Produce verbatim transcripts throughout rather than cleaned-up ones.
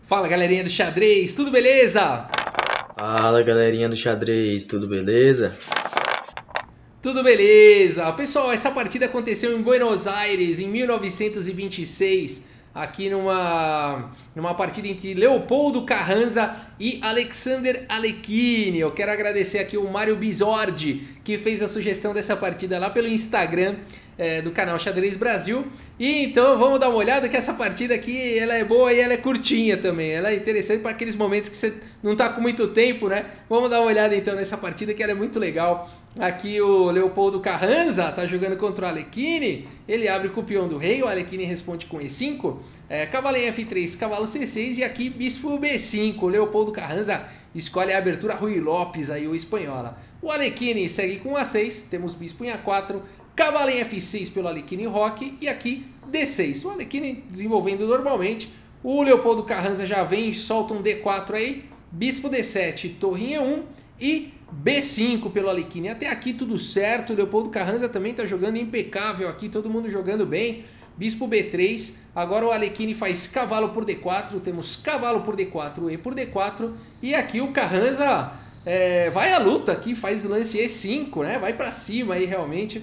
Fala galerinha do xadrez, tudo beleza? Fala galerinha do xadrez, tudo beleza? Tudo beleza! Pessoal, essa partida aconteceu em Buenos Aires em mil novecentos e vinte e seis, aqui numa, numa partida entre Leopoldo Carranza e Alexander Alekhine. Eu quero agradecer aqui o Mário Bisordi, que fez a sugestão dessa partida lá pelo Instagram é, do canal Xadrez Brasil. E então vamos dar uma olhada que essa partida aqui ela é boa e ela é curtinha também. Ela é interessante para aqueles momentos que você não tá com muito tempo, né? Vamos dar uma olhada então nessa partida que ela é muito legal. Aqui o Leopoldo Carranza tá jogando contra o Alekhine. Ele abre com o peão do rei, o Alekhine responde com E cinco, é, cavalo em F três, cavalo C seis e aqui bispo B cinco. O Leopoldo Carranza escolhe a abertura Ruy Lopes, aí o espanhola. O Alekhine segue com A seis, temos bispo em A quatro, cavalo em F seis pelo Alekhine Roque e aqui D seis. O Alekhine desenvolvendo normalmente. O Leopoldo Carranza já vem e solta um D quatro aí, bispo D sete, torre em E um e B cinco pelo Alekhine. Até aqui tudo certo. O Leopoldo Carranza também está jogando impecável aqui, todo mundo jogando bem. Bispo B três, agora o Alekhine faz cavalo por D quatro, temos cavalo por D quatro, E por D quatro, e aqui o Carranza é, vai à luta aqui, faz o lance E cinco, né? Vai para cima aí realmente.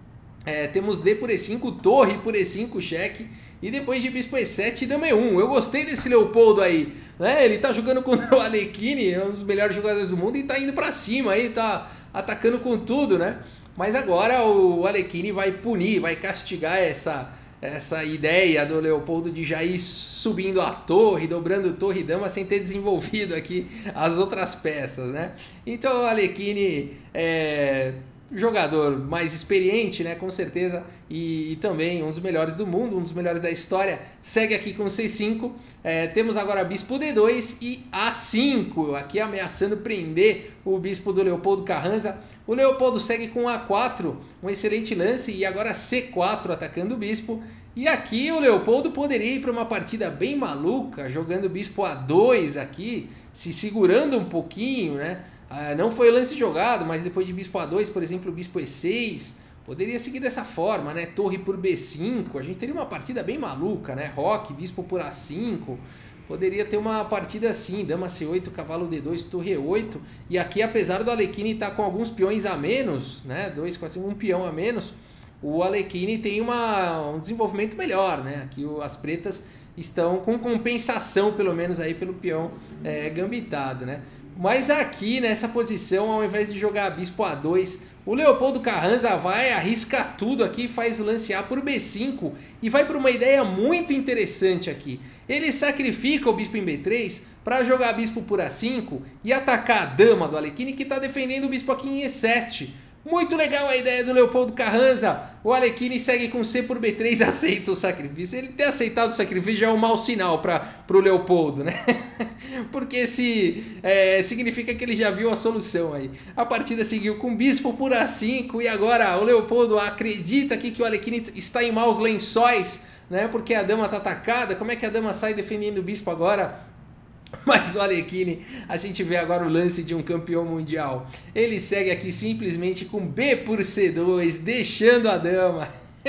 É, temos D por E cinco, torre por E cinco, cheque, e depois de bispo E sete, dama E um. Eu gostei desse Leopoldo aí, né? Ele tá jogando contra o Alekhine, é um dos melhores jogadores do mundo, e tá indo para cima aí, tá atacando com tudo, né? Mas agora o Alekhine vai punir, vai castigar essa... essa ideia do Leopoldo de já ir subindo a torre, dobrando torre e dama sem ter desenvolvido aqui as outras peças, né? Então o Alekhine é jogador mais experiente, né? Com certeza, e, e também um dos melhores do mundo, um dos melhores da história, segue aqui com C cinco, é, temos agora bispo D dois e A cinco, aqui ameaçando prender o bispo do Leopoldo Carranza. O Leopoldo segue com A quatro, um excelente lance, e agora C quatro atacando o bispo. E aqui o Leopoldo poderia ir para uma partida bem maluca, jogando bispo A dois aqui, se segurando um pouquinho, né? Ah, não foi o lance jogado, mas depois de bispo A dois, por exemplo, bispo E seis, poderia seguir dessa forma, né? Torre por B cinco, a gente teria uma partida bem maluca, né? Roque, bispo por A cinco, poderia ter uma partida assim, dama C oito, cavalo D dois, torre E oito, e aqui apesar do Alekhine estar com alguns peões a menos, né? Dois, quase um peão a menos, o Alekhine tem uma, um desenvolvimento melhor, né? Aqui o, as pretas estão com compensação, pelo menos aí pelo peão é, gambitado, né? Mas aqui nessa posição, ao invés de jogar bispo A dois, o Leopoldo Carranza vai, arrisca tudo aqui, faz o lance A por B cinco e vai para uma ideia muito interessante aqui. Ele sacrifica o bispo em B três para jogar bispo por A cinco e atacar a dama do Alekhine, que está defendendo o bispo aqui em E sete. Muito legal a ideia do Leopoldo Carranza. O Alekhine segue com C por B três, aceita o sacrifício. Ele ter aceitado o sacrifício já é um mau sinal para o Leopoldo, né? Porque se, é, significa que ele já viu a solução aí. A partida seguiu com bispo por A cinco e agora o Leopoldo acredita aqui que o Alekhine está em maus lençóis, né? Porque a dama está atacada. Como é que a dama sai defendendo o bispo agora? Mas o Alekhine, a gente vê agora o lance de um campeão mundial. Ele segue aqui simplesmente com B por C dois, deixando a dama.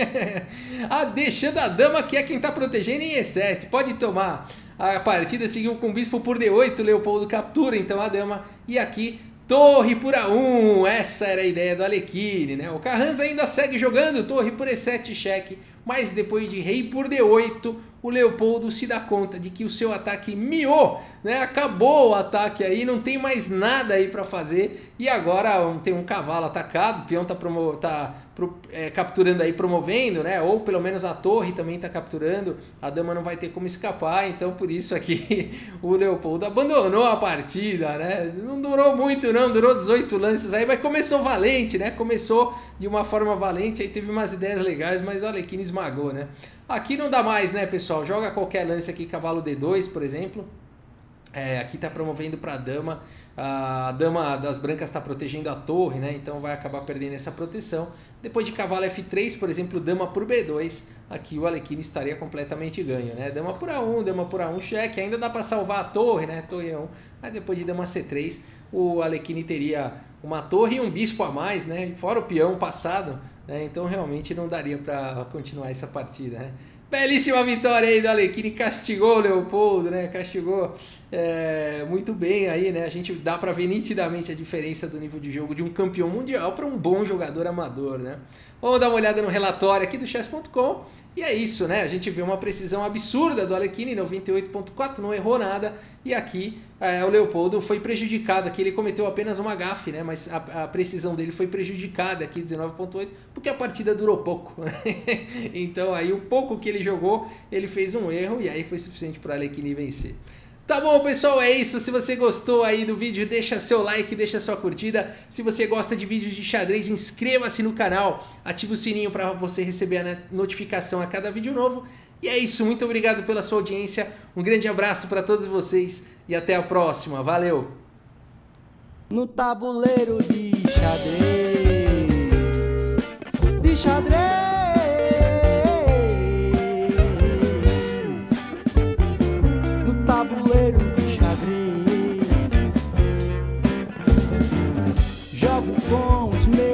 ah, deixando a dama, que é quem está protegendo em E sete. Pode tomar. A partida seguiu com bispo por D oito, Leopoldo captura então a dama. E aqui torre por A um, essa era a ideia do Alekhine, né? O Carranza ainda segue jogando torre por E sete, cheque. Mas depois de rei por D oito, o Leopoldo se dá conta de que o seu ataque miou, né? Acabou o ataque aí, não tem mais nada aí para fazer. E agora tem um cavalo atacado, o peão tá, promo tá pro é, capturando aí, promovendo, né? Ou pelo menos a torre também tá capturando. A dama não vai ter como escapar, então por isso aqui o Leopoldo abandonou a partida, né? Não durou muito não, durou dezoito lances aí, mas começou valente, né? Começou de uma forma valente, aí teve umas ideias legais, mas o Alekhine esmagou, né? Aqui não dá mais, né, pessoal? Joga qualquer lance aqui, cavalo D dois, por exemplo. É, aqui tá promovendo para a dama. A dama das brancas está protegendo a torre, né? Então vai acabar perdendo essa proteção. Depois de cavalo F três, por exemplo, dama por B dois. Aqui o Alekhine estaria completamente ganho, né? Dama por A um, dama por A um, cheque. Ainda dá para salvar a torre, né? Torre E um. Aí depois de dama C três, o Alekhine teria uma torre e um bispo a mais, né? Fora o peão passado, né? Então realmente não daria para continuar essa partida, né? Belíssima vitória aí do Alekhine, castigou o Leopoldo, né? Castigou é, muito bem aí, né? A gente dá pra ver nitidamente a diferença do nível de jogo de um campeão mundial para um bom jogador amador, né? Vamos dar uma olhada no relatório aqui do chess ponto com e é isso, né? A gente vê uma precisão absurda do Alekhine, noventa e oito ponto quatro, não errou nada, e aqui é, o Leopoldo foi prejudicado, aqui ele cometeu apenas uma gafe, né? Mas a, a precisão dele foi prejudicada aqui, dezenove ponto oito, porque a partida durou pouco, né? Então aí o pouco que ele jogou, ele fez um erro e aí foi suficiente para o Alekhine vencer. Tá bom, pessoal, é isso. Se você gostou aí do vídeo, deixa seu like, deixa sua curtida. Se você gosta de vídeos de xadrez, inscreva-se no canal, ative o sininho para você receber a notificação a cada vídeo novo. E é isso, muito obrigado pela sua audiência, um grande abraço para todos vocês e até a próxima. Valeu! No tabuleiro de xadrez, de xadrez. Tabuleiro de xadrez, jogo com os meus